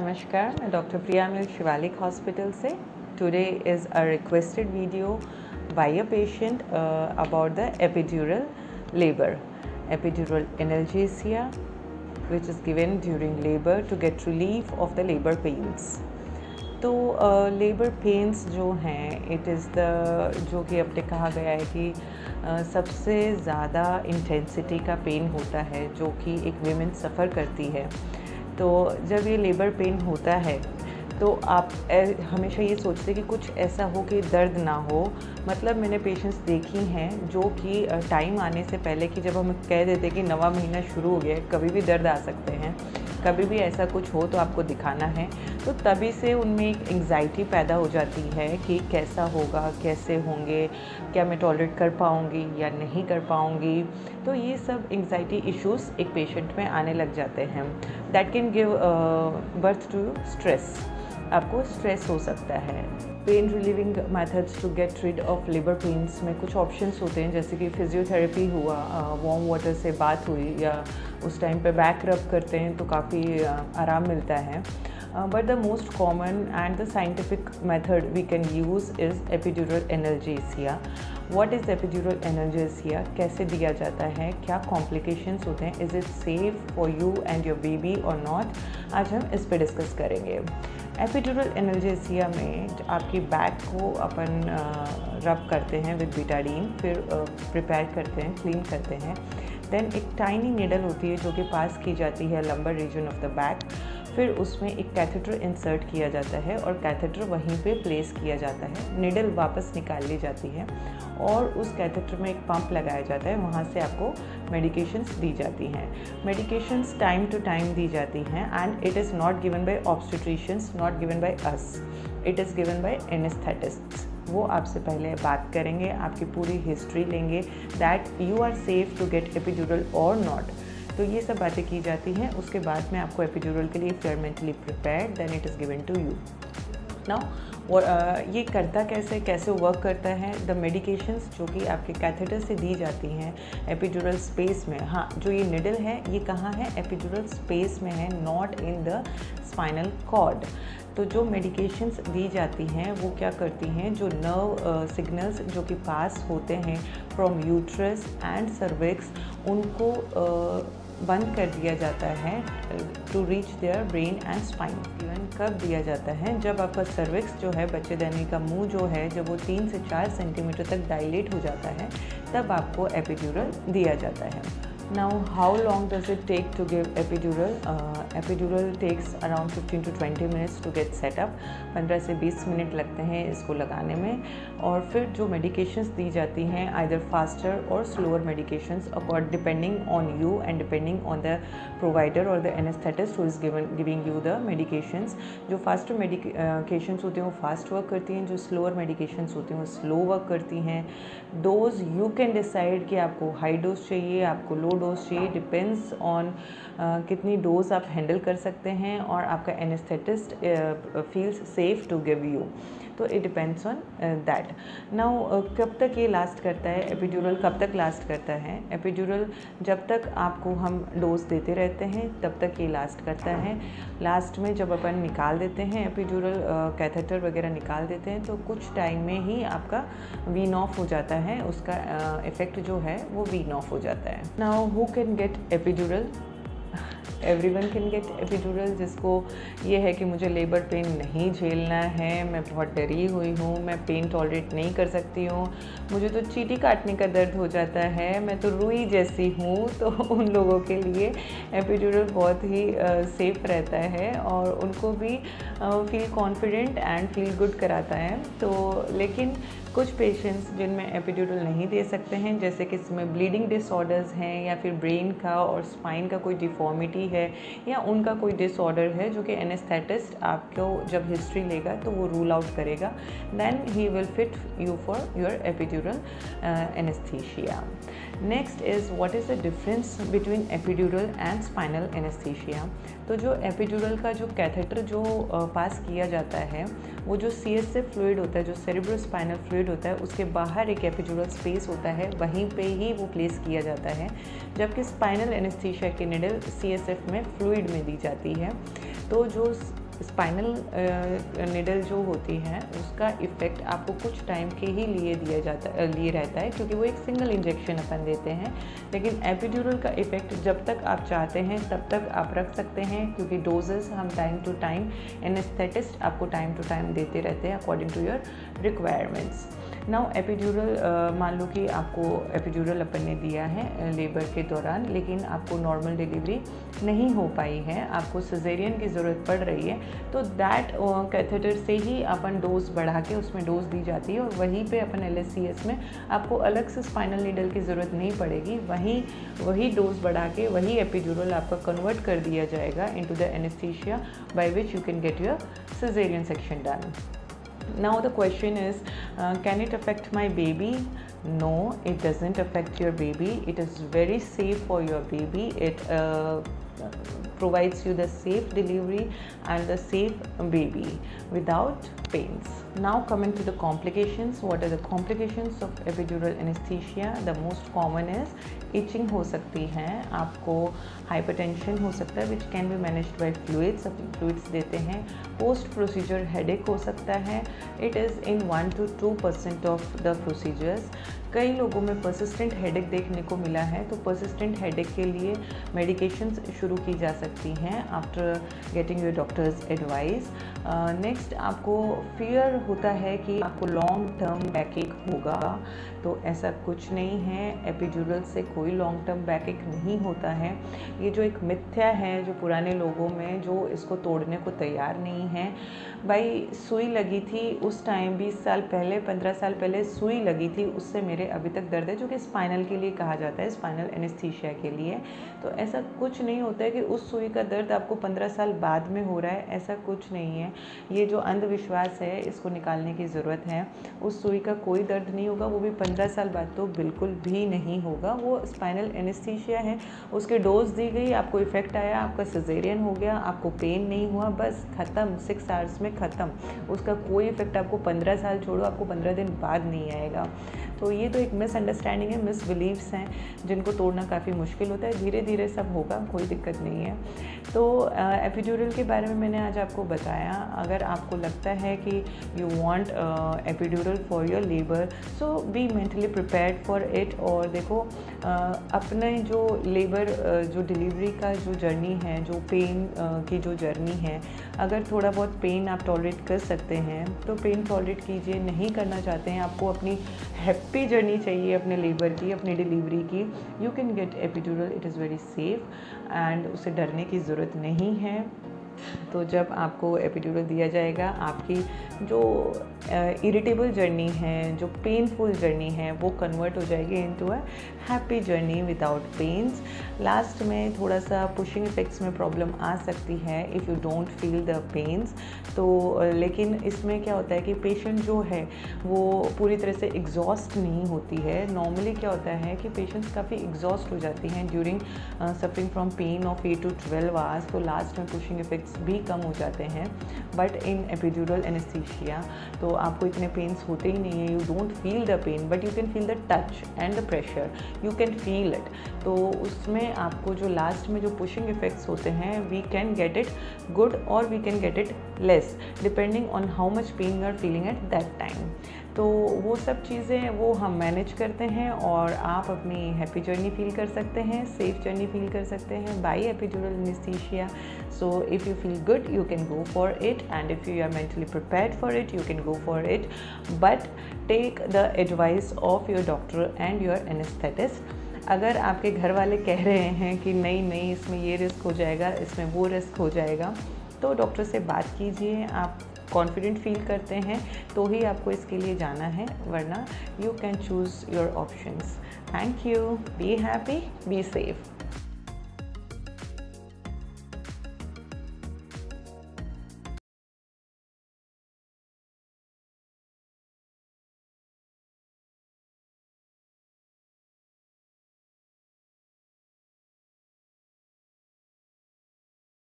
नमस्कार, मैं डॉक्टर प्रिया मिल शिवालिक हॉस्पिटल से। Today is a requested video by a patient about the epidural labour, epidural analgesia which is given during labor to get relief of the labor pains. तो labour pains जो हैं it is the जो कि अब तक कहा गया है कि सबसे ज़्यादा इंटेंसिटी का पेन होता है जो कि एक वीमेन सफ़र करती है। तो जब ये लेबर पेन होता है तो आप हमेशा ये सोचते कि कुछ ऐसा हो कि दर्द ना हो। मतलब मैंने पेशेंट्स देखी हैं जो कि टाइम आने से पहले कि जब हम कह देते कि नवा महीना शुरू हो गया है, कभी भी दर्द आ सकते हैं, कभी भी ऐसा कुछ हो तो आपको दिखाना है, तो तभी से उनमें एक एंग्जाइटी पैदा हो जाती है कि कैसा होगा, कैसे होंगे, क्या मैं टॉलरेट कर पाऊँगी या नहीं कर पाऊँगी। तो ये सब एंग्जाइटी इश्यूज़ एक पेशेंट में आने लग जाते हैं। That can give birth to stress. आपको स्ट्रेस हो सकता है। Pain relieving methods to get rid of labour pains में कुछ ऑप्शंस होते हैं, जैसे कि फिजियोथेरेपी हुआ, वार्म वाटर से बात हुई, या उस टाइम पे बैक रब करते हैं तो काफ़ी आराम मिलता है। But the most common and the scientific method we can use is epidural analgesia. What is epidural analgesia, कैसे दिया जाता है, क्या कॉम्प्लिकेशंस होते हैं, is it safe for you and your baby और नॉट, आज हम इस पर डिस्कस करेंगे। एपिड्यूरल एनाल्जेसिया में आपकी बैक को अपन रब करते हैं विद बीटाडीन, फिर प्रिपेयर करते हैं, क्लीन करते हैं। देन एक टाइनी निडल होती है जो कि पास की जाती है lumbar region of the back, फिर उसमें एक कैथेटर इंसर्ट किया जाता है और कैथेटर वहीं पे प्लेस किया जाता है। निडल वापस निकाल ली जाती है और उस कैथेटर में एक पंप लगाया जाता है, वहाँ से आपको मेडिकेशंस दी जाती हैं। मेडिकेशंस टाइम टू टाइम दी जाती हैं and it is not given by obstetricians, not given by us, it is given by anaesthetists. वो आपसे पहले बात करेंगे, आपकी पूरी हिस्ट्री लेंगे that you are safe to get epidural और नॉट। तो ये सब बातें की जाती हैं। उसके बाद में आपको एपिड्यूरल के लिए if you are mentally prepared then it is given to you. Now ये करता कैसे वर्क करता है, द मेडिकेशंस जो कि आपके कैथेटर से दी जाती हैं एपिड्यूरल स्पेस में। हाँ, जो ये निडल है ये कहाँ है, एपिड्यूरल स्पेस में है, not in the spinal cord. तो जो मेडिकेशंस दी जाती हैं वो क्या करती हैं, जो नर्व सिग्नल्स जो कि पास होते हैं फ्रॉम यूट्रस एंड सर्विक्स, उनको बंद कर दिया जाता है to reach their brain and spine. Even कब दिया जाता है, जब आपका सर्विक्स जो है, बच्चेदानी का मुंह जो है, जब वो 3 से 4 सेंटीमीटर तक डायलेट हो जाता है, तब आपको एपिड्यूरल दिया जाता है। Now, how long does it take to give epidural? Epidural takes around 15 to 20 minutes to get set up. 15 से 20 मिनट लगते हैं इसको लगाने में। और फिर जो medications दी जाती हैं either faster or slower medications depending on you and depending on the provider or the anesthetist who is giving you the medications. जो faster medications होती हैं वो fast work करती हैं, जो slower medications होती हैं वो slow work करती हैं। Dose you can decide कि आपको high dose चाहिए, आपको low डोज चाहिए, डिपेंड्स ऑन कितनी डोज आप हैंडल कर सकते हैं और आपका anaesthetist feels safe to give you. तो it depends on that. Now कब तक ये लास्ट करता है, एपिड्यूरल कब तक लास्ट करता है? एपिड्यूरल जब तक आपको हम डोज देते रहते हैं तब तक ये लास्ट करता है। लास्ट में जब अपन निकाल देते हैं एपिड्यूरल, कैथेटर वगैरह निकाल देते हैं, तो कुछ टाइम में ही आपका वीन ऑफ हो जाता है, उसका इफ़ेक्ट जो है वो वीन ऑफ हो जाता है। Now who can get epidural? Everyone can get epidural. जिसको ये है कि मुझे लेबर पेन नहीं झेलना है, मैं बहुत डरी हुई हूँ, मैं पेन टॉलरेट नहीं कर सकती हूँ, मुझे तो चींटी काटने का दर्द हो जाता है, मैं तो रुई जैसी हूँ, तो उन लोगों के लिए एपिड्यूरल बहुत ही सेफ रहता है और उनको भी feel confident and feel good कराता है। तो लेकिन कुछ पेशेंट्स जिनमें एपिड्यूरल नहीं दे सकते हैं, जैसे कि इसमें ब्लीडिंग डिसऑर्डर्स हैं या फिर ब्रेन का और स्पाइन का कोई डिफॉर्मिटी है या उनका कोई डिसऑर्डर है, जो कि एनेस्थेटिस्ट आपको जब हिस्ट्री लेगा तो वो रूल आउट करेगा, then he will fit you for your epidural anaesthesia. Next is what is the difference between epidural and spinal anaesthesia. तो जो एपिड्यूरल का जो कैथेटर जो पास किया जाता है, वो जो CSF फ्लूइड होता है, जो सेरेब्रोस्पाइनल फ्लूइड होता है, उसके बाहर एक एपिड्यूरल स्पेस होता है, वहीं पे ही वो प्लेस किया जाता है, जबकि स्पाइनल एनेस्थीसिया की निडल CSF में फ्लूइड में दी जाती है। तो जो स्पाइनल निडल जो होती है उसका इफ़ेक्ट आपको कुछ टाइम के ही लिए रहता है, क्योंकि वो एक सिंगल इंजेक्शन अपन देते हैं। लेकिन एपिड्यूरल का इफ़ेक्ट जब तक आप चाहते हैं तब तक आप रख सकते हैं, क्योंकि डोजेस हम टाइम टू टाइम एनेस्थेटिस्ट आपको टाइम टू टाइम देते रहते हैं according to your requirements. Now epidural, मान लो कि आपको एपिड्यूरल अपन ने दिया है लेबर के दौरान, लेकिन आपको नॉर्मल डिलीवरी नहीं हो पाई है, आपको सिजेरियन की ज़रूरत पड़ रही है, तो दैट कैथेटर से ही अपन डोज बढ़ा के उसमें डोज दी जाती है, और वहीं पे अपन LSCS में आपको अलग से स्पाइनल नीडल की ज़रूरत नहीं पड़ेगी, वही डोज बढ़ा के वही एपिड्यूरल आपका कन्वर्ट कर दिया जाएगा into the anaesthesia by which you can get your caesarean section done. Now the question is, can it affect my baby? No, it doesn't affect your baby. It is very safe for your baby. It provides you the safe delivery and the safe baby without pains. Now coming to the complications, what are the complications of epidural anesthesia? The most common is itching हो सकती है, आपको hypertension हो सकता है which can be managed by fluids, fluids देते हैं, post procedure headache हो सकता है, it is in 1 to 2% of the procedures। कई लोगों में persistent headache देखने को मिला है, तो persistent headache के लिए medications शुरू की जा सकती हैं after getting your doctor's advice। Next आपको fear होता है कि आपको लॉन्ग टर्म बैकएक होगा, तो ऐसा कुछ नहीं है, एपिड्यूरल से कोई लॉन्ग टर्म बैकएक नहीं होता है। ये जो एक मिथ्या है जो पुराने लोगों में, जो इसको तोड़ने को तैयार नहीं है। भाई सुई लगी थी उस टाइम 20 साल पहले 15 साल पहले सुई लगी थी, उससे मेरे अभी तक दर्द है, जो कि स्पाइनल के लिए कहा जाता है, स्पाइनल एनेस्थीसिया के लिए। तो ऐसा कुछ नहीं होता है कि उस सुई का दर्द आपको 15 साल बाद में हो रहा है, ऐसा कुछ नहीं है। ये जो अंधविश्वास है इसको निकालने की ज़रूरत है। उस सुई का कोई दर्द नहीं होगा, वो भी 15 साल बाद तो बिल्कुल भी नहीं होगा। वो स्पाइनल एनेस्थीसिया है, उसके डोज दी गई, आपको इफ़ेक्ट आया, आपका सिजेरियन हो गया, आपको पेन नहीं हुआ, बस ख़त्म, 6 आवर्स में ख़त्म। उसका कोई इफ़ेक्ट आपको 15 साल छोड़ो, आपको 15 दिन बाद नहीं आएगा। तो ये तो एक मिसअंडरस्टैंडिंग है, मिसबिलीव्स हैं, जिनको तोड़ना काफ़ी मुश्किल होता है। धीरे धीरे सब होगा, कोई दिक्कत नहीं है। तो एपिड्यूरल के बारे में मैंने आज आपको बताया। अगर आपको लगता है कि you want epidural for your labour, so be mentally prepared for it. और देखो अपने जो लेबर जो डिलीवरी का जो जर्नी है, जो पेन की जो जर्नी है, अगर थोड़ा बहुत पेन आप टॉलरेट कर सकते हैं तो पेन टॉलरेट कीजिए। नहीं करना चाहते हैं, आपको अपनी हैप्पी जर्नी चाहिए अपने लेबर की, अपनी डिलीवरी की, you can get epidural. It is very safe and उसे डरने की ज़रूरत नहीं है। तो जब आपको एपिड्यूरल दिया जाएगा, आपकी जो इरिटेबल जर्नी है, जो पेनफुल जर्नी है, वो कन्वर्ट हो जाएगी into a happy journey without pains. Last में थोड़ा सा पुशिंग इफेक्ट्स में प्रॉब्लम आ सकती है if you don't feel the pains. तो लेकिन इसमें क्या होता है कि पेशेंट जो है वो पूरी तरह से एग्जॉस्ट नहीं होती है। नॉर्मली क्या होता है कि पेशेंट्स काफ़ी एग्जॉस्ट हो जाती हैं during suffering from pain of 8 to 12 hours, तो लास्ट में पुशिंग इफेक्ट्स भी कम हो जाते हैं। बट इन एपिड्यूरल एनेस्थीसिया तो आपको इतने पेन्स होते ही नहीं है, you don't feel the pain but you can feel the touch and the pressure, you can feel it. तो उसमें आपको जो लास्ट में जो पुशिंग इफेक्ट्स होते हैं, we can get it good और we can get it less depending on how much pain you are feeling at that time. तो वो सब चीज़ें वो हम मैनेज करते हैं और आप अपनी हैप्पी जर्नी फील कर सकते हैं, सेफ जर्नी फील कर सकते हैं by epidural anaesthesia. So if you feel good, you can go for it, and if you are mentally prepared for it, you can go for it. But take the advice of your doctor and your anesthetist. अगर आपके घर वाले कह रहे हैं कि नहीं इसमें ये रिस्क हो जाएगा, इसमें वो रिस्क हो जाएगा, तो डॉक्टर से बात कीजिए। आप कॉन्फिडेंट फील करते हैं तो ही आपको इसके लिए जाना है, वरना you can choose your options. Thank you, be happy, be safe.